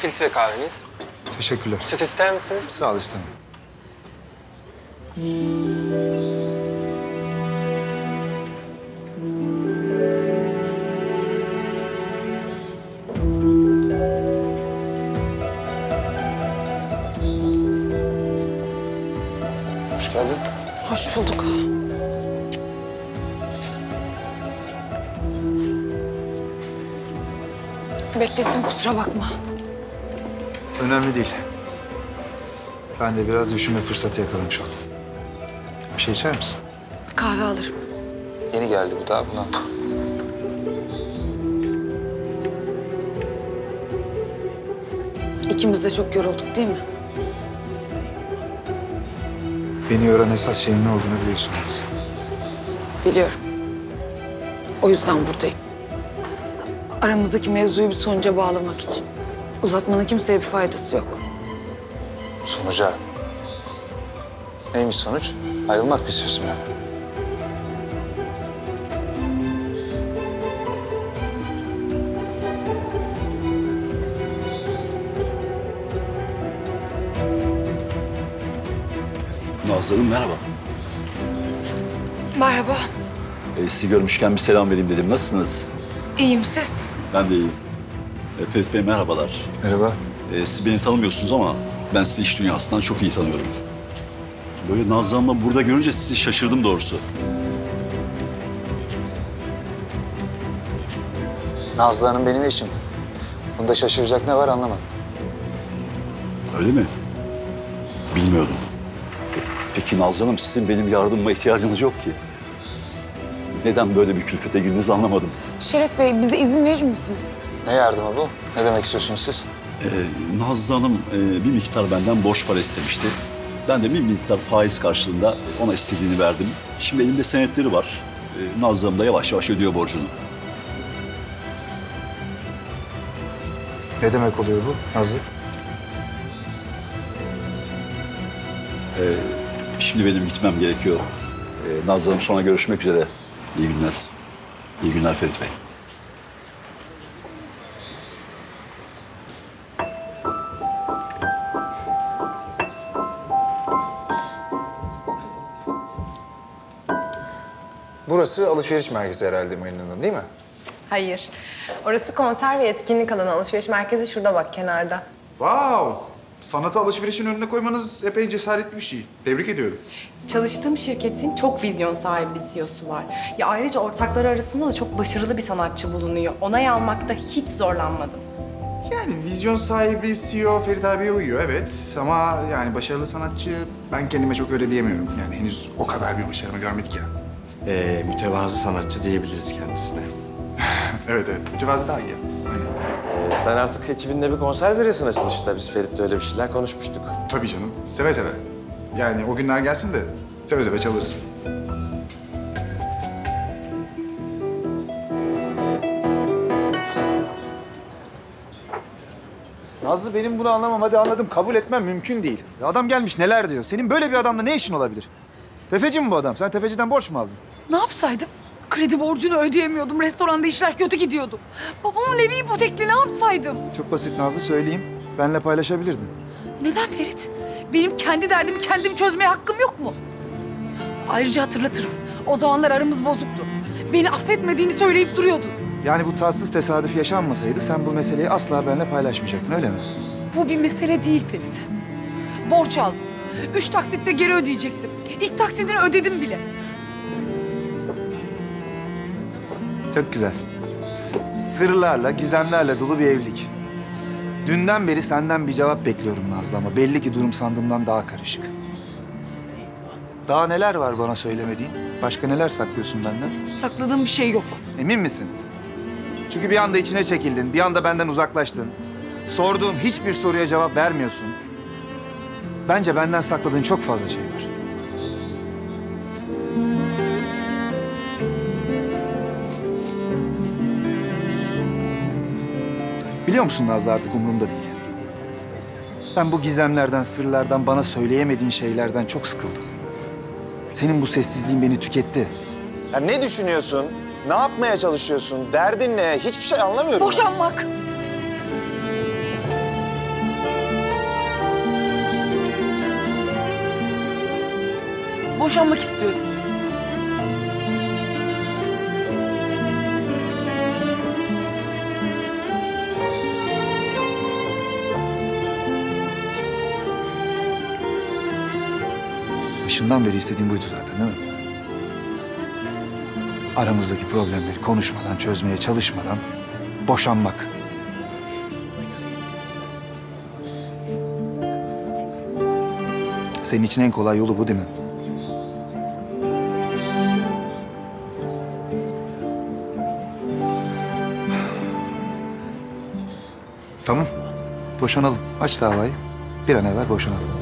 Filtre kahveniz. Teşekkürler. Süt ister misiniz? Sağ ol, istemem. Hoş geldin. Hoş bulduk. Beklettim, kusura bakma. Önemli değil. Ben de biraz düşünme fırsatı yakalamış oldum. Bir şey içer misin? Kahve alırım. Yeni geldi bu da buna. İkimiz de çok yorulduk değil mi? Beni yoran esas şeyin ne olduğunu biliyorsun Aziz. Biliyorum. O yüzden buradayım. Aramızdaki mevzuyu bir sonuca bağlamak için. Uzatmanın kimseye bir faydası yok. Sonuca. Neymiş sonuç? Ayrılmak mı istiyorsun yani? Nazlı Hanım merhaba. Merhaba. Sizi görmüşken bir selam vereyim dedim. Nasılsınız? İyiyim, siz? Ben de iyiyim. Ferit Bey merhabalar. Merhaba. Siz beni tanımıyorsunuz ama ben sizi iş dünyasından çok iyi tanıyorum. Böyle Nazlı Hanım'la burada görünce sizi şaşırdım doğrusu. Nazlı Hanım benim eşim. Bunda şaşıracak ne var anlamadım. Öyle mi? Bilmiyordum. Peki Nazlı Hanım, sizin benim yardımıma ihtiyacınız yok ki. Neden böyle bir külfete girdiniz anlamadım. Şeref Bey, bize izin verir misiniz? Ne yardımı bu? Ne demek istiyorsunuz siz? Nazlı Hanım bir miktar benden borç para istemişti. Ben de bir miktar faiz karşılığında ona istediğini verdim. Şimdi elimde senetleri var. Nazlı Hanım da yavaş yavaş ödüyor borcunu. Ne demek oluyor bu Nazlı? Şimdi benim gitmem gerekiyor. Nazlı Hanım, sonra görüşmek üzere. İyi günler. İyi günler Ferit Bey. Burası alışveriş merkezi herhalde Marina'nın, değil mi? Hayır. Orası konser ve etkinlik alanı. Alışveriş merkezi şurada bak, kenarda. Wow! Sanatı alışverişin önüne koymanız epey cesaretli bir şey. Tebrik ediyorum. Çalıştığım şirketin çok vizyon sahibi bir CEO'su var. Ya ayrıca ortakları arasında da çok başarılı bir sanatçı bulunuyor. Onay almakta hiç zorlanmadım. Yani vizyon sahibi CEO Ferit abiye uyuyor, evet. Ama yani başarılı sanatçı ben kendime çok öyle diyemiyorum. Yani henüz o kadar bir başarımı görmedik ya. Mütevazı sanatçı diyebiliriz kendisine. Evet, mütevazı daha iyi. Aynen. Sen artık ekibinle bir konser veriyorsun açılışta. Biz Ferit'le öyle bir şeyler konuşmuştuk. Tabii canım, seve seve. Yani o günler gelsin de seve seve çalarız. Nazlı, benim bunu anlamam. Hadi anladım. Kabul etmem mümkün değil. Ya adam gelmiş neler diyor. Senin böyle bir adamla ne işin olabilir? Tefeci mi bu adam? Sen tefeciden borç mu aldın? Ne yapsaydım? Kredi borcunu ödeyemiyordum. Restoranda işler kötü gidiyordu. Babamın evi ipotekli, ne yapsaydım? Çok basit Nazlı, söyleyeyim. Benle paylaşabilirdin. Neden Ferit? Benim kendi derdimi kendim çözmeye hakkım yok mu? Ayrıca hatırlatırım. O zamanlar aramız bozuktu. Beni affetmediğini söyleyip duruyordu. Yani bu tatsız tesadüf yaşanmasaydı sen bu meseleyi asla benimle paylaşmayacaktın, öyle mi? Bu bir mesele değil Ferit. Borç aldım. 3 taksitte geri ödeyecektim. İlk taksidini ödedim bile. Çok güzel. Sırlarla, gizemlerle dolu bir evlilik. Dünden beri senden bir cevap bekliyorum Nazlı ama belli ki durum sandığımdan daha karışık. Daha neler var bana söylemediğin? Başka neler saklıyorsun benden? Sakladığım bir şey yok. Emin misin? Çünkü bir anda içine çekildin, bir anda benden uzaklaştın. Sorduğum hiçbir soruya cevap vermiyorsun. Bence benden sakladığın çok fazla şey var. Biliyor musun Nazlı, artık umurumda değil. Ben bu gizemlerden, sırlardan, bana söyleyemediğin şeylerden çok sıkıldım. Senin bu sessizliğin beni tüketti. Ya ne düşünüyorsun? Ne yapmaya çalışıyorsun? Derdin ne? Hiçbir şey anlamıyorum. Boşanmak. Boşanmak istiyorum. Başından beri istediğim buydu zaten değil mi? Aramızdaki problemleri konuşmadan, çözmeye çalışmadan boşanmak. Senin için en kolay yolu bu değil mi? Tamam. Boşanalım. Aç davayı. Bir an evvel boşanalım.